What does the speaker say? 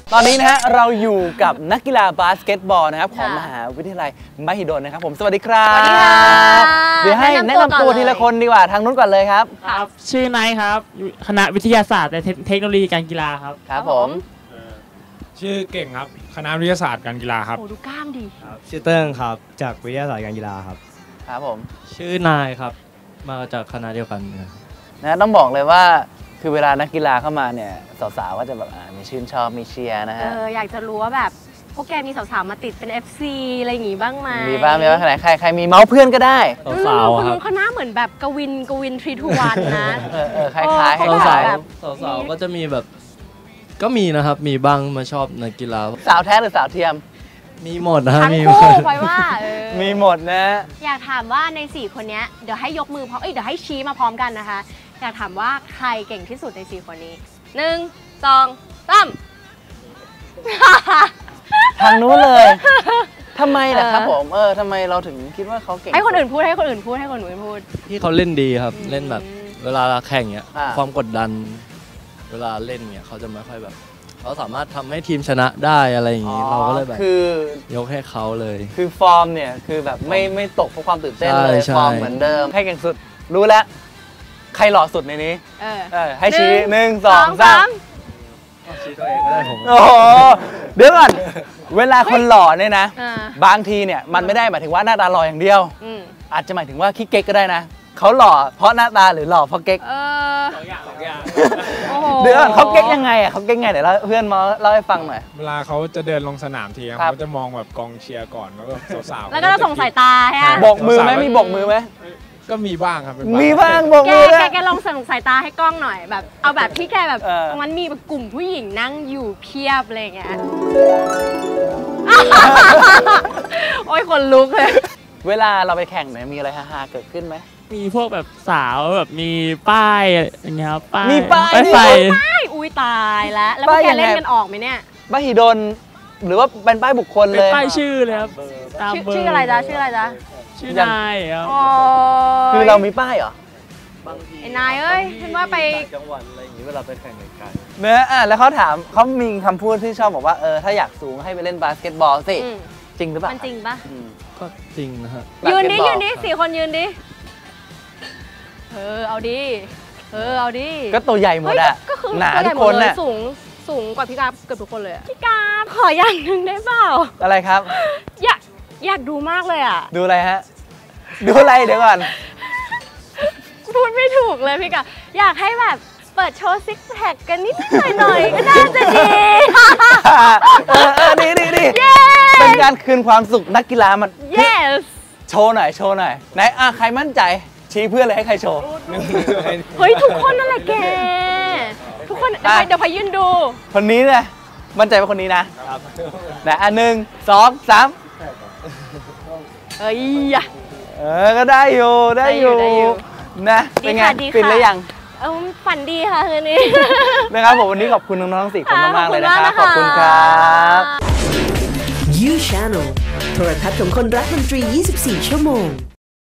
ตอนนี้นะฮะเราอยู่กับนักกีฬาบาสเกตบอลนะครับของมหาวิทยาลัยมหิดลนะครับผมสวัสดีครับสวัสดีค่ะเดี๋ยวให้แนะนำตัวทีละคนดีกว่าทางนู้นก่อนเลยครับครับชื่อไนท์ครับคณะวิทยาศาสตร์และเทคโนโลยีการกีฬาครับครับผมชื่อเก่งครับคณะวิทยาศาสตร์การกีฬาครับโอ้ดูกล้ามดีชื่อเติ้งครับจากวิทยาศาสตร์การกีฬาครับครับผมชื่อนายครับมาจากคณะเดียวกันนะต้องบอกเลยว่าคือเวลานักกีฬาเข้ามาเนี่ยสาวๆก็จะแบบมีชื่นชอบมีเชียร์นะฮะอยากจะรู้ว่าแบบพวกแกมีสาวๆมาติดเป็น FC อะไรอย่างงี้บ้างไหมมีบ้างใครมีเมาส์เพื่อนก็ได้สาวๆครับคนหน้าเหมือนแบบกวิน3-2-1นะคล้ายๆสาวๆก็จะมีแบบก็มีนะครับมีบ้างมาชอบนักกีฬาสาวแท้หรือสาวเทียมมีหมดนะทั้งคู่ไว้ว่ามีหมดนะอยากถามว่าใน4คนนี้เดี๋ยวให้ยกมือพร้อมเดี๋ยวให้ชี้มาพร้อมกันนะคะอยากถามว่าใครเก่งที่สุดใน4คนนี้1 2 3 ทางนู้นเลยทำไมล่ะครับผมทำไมเราถึงคิดว่าเขาเก่งให้คนอื่นพูดที่เขาเล่นดีครับเล่นแบบเวลาแข่งเนี้ยความกดดันเวลาเล่นเนี้ยเขาจะไม่ค่อยแบบเขาสามารถทำให้ทีมชนะได้อะไรอย่างนี้เราก็เลยแบบยกให้เขาเลยคือฟอร์มเนี่ยคือแบบไม่ตกเพราะความตื่นเต้นเลยฟอร์มเหมือนเดิมให้เก่งสุดรู้แล้วใครหล่อสุดในนี้ให้ชี้1 2 3 ชี้ตัวเองก็ได้ผมโอ้โหเดี๋ยวก่อนเวลาคนหล่อเนี่ยนะบางทีเนี่ยมันไม่ได้หมายถึงว่าหน้าตาหล่ออย่างเดียวอาจจะหมายถึงว่าขี้เก๊กก็ได้นะเขาหล่อเพราะหน้าตาหรือหล่อเพราะเก๊กสองอย่างเดี๋ยวเขาเก๊กยังไงเขาเก๊กไงเดี๋ยวเพื่อนมาเล่าให้ฟังหน่อยเวลาเขาจะเดินลงสนามทีเขาจะมองแบบกองเชียร์ก่อนแล้วก็สาวๆแล้วก็ส่งสายตาให้บอกมือไหมมีบอกมือไหมก็มีบ้างครับมีบ้างบอกมือแกลองส่งสายตาให้กล้องหน่อยแบบเอาแบบที่แกแบบมันมีแบบกลุ่มผู้หญิงนั่งอยู่เพียบอะไรเงี้ยโอ้ยคนลุกเลยเวลาเราไปแข่งเนี่ยมีอะไรฮาๆเกิดขึ้นไหมมีพวกแบบสาวแบบมีป้ายอย่างเงี้ยครับมีป้ายอุ้ยตายแล้วพวกแกเล่นกันออกไหมเนี่ยมหิดลหรือว่าเป็นป้ายบุคคลเลยป้ายชื่อเลยครับตามชื่ออะไรจ๊ะชื่อนายครับคือเรามีป้ายเหรอไอ้นายเอ้ยฉันว่าไปจังหวัดอะไรอย่างนี้เวลาไปแข่งไกลเนื้อแล้วเขาถามเขามีคำพูดที่ชอบบอกว่าถ้าอยากสูงให้ไปเล่นบาสเกตบอลสิจริงหรือเปล่ามันจริงปะก็จริงนะฮะยืนดิ4 คนยืนดิเอาดิเอาดิก็ตัวใหญ่หมดอะหนาทุกคนน่ะสูงกว่าพี่กาเกือบทุกคนเลยพี่กาขออย่างหนึ่งได้เปล่าอะไรครับอยากดูมากเลยอ่ะดูอะไรฮะดูอะไรเดี๋ยวก่อนพูดไม่ถูกเลยพี่กาอยากให้แบบเปิดโชว์ซิกแพคกันนิดหน่อยก็น่าจะดีดีเป็นการคืนความสุขนักกีฬามัน yes โชว์หน่อยไหนใครมั่นใจชี้เพื่อนเลยให้ใครโชว์เฮ้ยทุกคนนั่นแหละแกทุกคนเดี๋ยวพายืนดูคนนี้เลยมั่นใจว่าคนนี้นะไหน1 2 3ก็ได้อยู่นะเป็นไงฟินหรือยังฝันดีค่ะคืนนี้นะครับผมวันนี้ขอบคุณน้องๆ4 คนมากๆเลยนะครับขอบคุณครับ You Channel โทรทัศน์ของคนรักดนตรี24 ชั่วโมง